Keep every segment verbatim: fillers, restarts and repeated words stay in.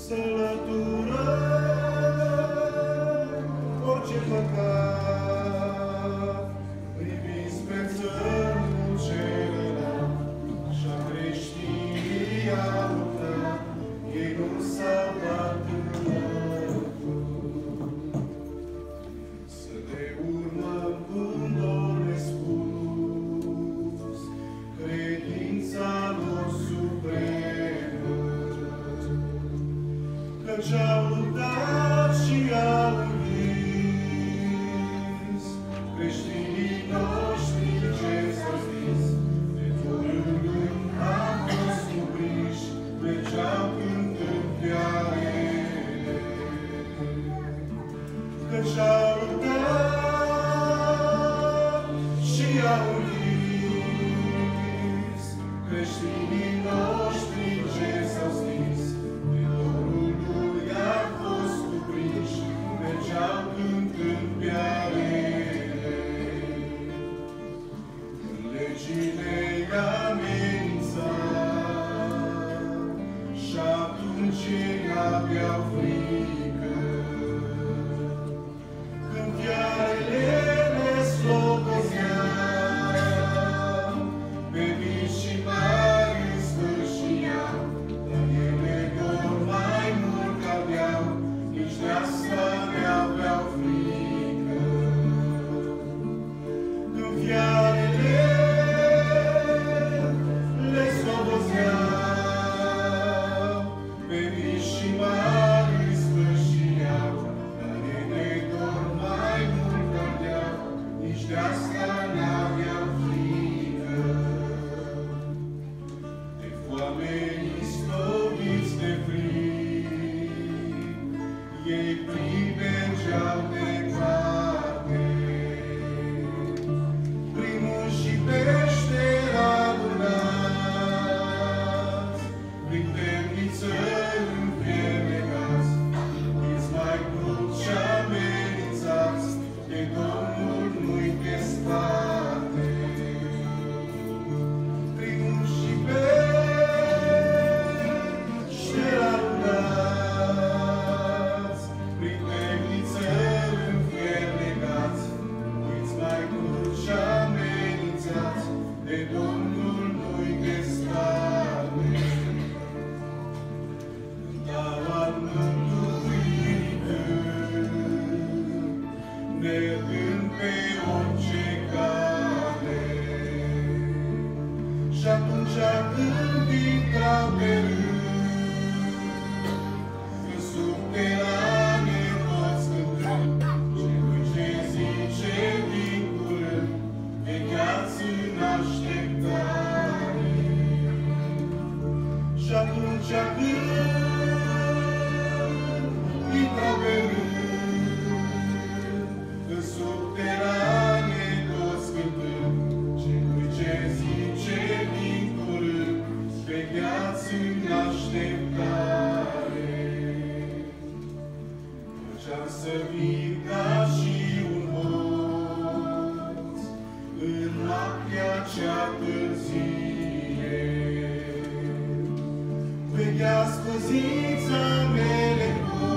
să înlăturăm orice păcat, privind spre țărmul celălalt, așa creștinii au luptat, ei nu s-au dat în lături. Să ne urmăm cum Domnul ne spus, credința lor supremă, căci au luptat și au învins creștinii noștri ce s-au stins, de dorul lui am fost cuprinși, mergeau cântând piarele, căci au luptat și au învins creștinii noștri ce s-au stins, de dorul lui am fost cuprinși, mergeau cântând piarele. Legile i-amenința și atunci ei aveau frică, când fiarele le slobozeau, pe mici și mari îi sfârșiau, dar ele dor mai mult aveau, nici de asta ne-aveau frică. Când fiarele le slobozeau, pe mici și mari îi sfârșiau, dar ele dor mai mult aveau, nici de asta n-aveau frică. De foame istoviți de frig, ei prin mergeau departe, prin munți și peșteri adunați, prin temnițări înfermecați, fiți mai cruți și amenințați, de Domnul nu-i pe spate. Prin munți și peșteri adunați, prin temnițări înfermecați, fiți mai cruți și amenințați, de Domnul nu-i pe spate. Cântau al mântuirii cânt, mergând pe orice cale, și atunci când intrau pe rând, în subterane toți cântând, celui ce zice din curând, vegheați în așteptare. Și atunci când intrau pe rând, în subterane toți cântând, celui ce zice din curând, vegheați în așteptare. Făceam să vin ca și un hoț în noaptea cea târzie. Vegheați păzița mele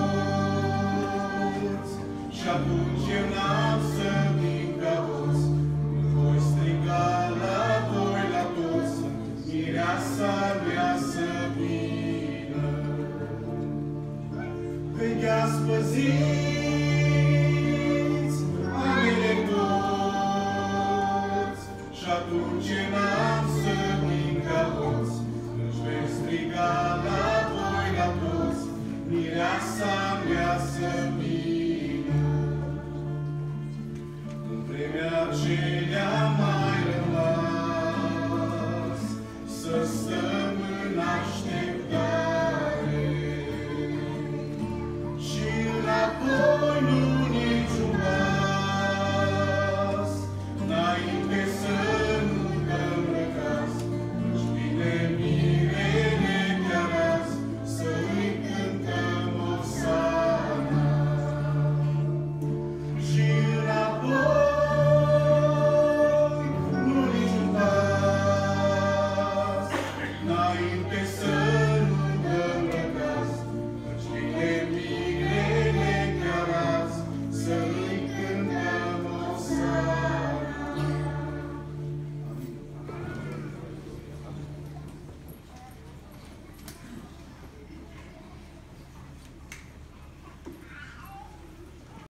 toți, și atunci eu n-am să vin ca hoț, voi striga la voi la toți, mireasa mea să vină. Vegheați păziți amele toți, și atunci n-am